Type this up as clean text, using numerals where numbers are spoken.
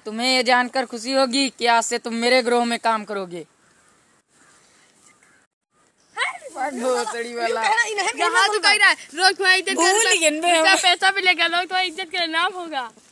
तुम्हें ये जानकर खुशी होगी कि आज से तुम मेरे ग्रोह में काम करोगे। भोसड़ी वाला यहाँ तो कह रहा है रोज तुम्हारी इज्जत पैसा भी लेगा, लोग तुम्हारी इज्जत के नाम होगा।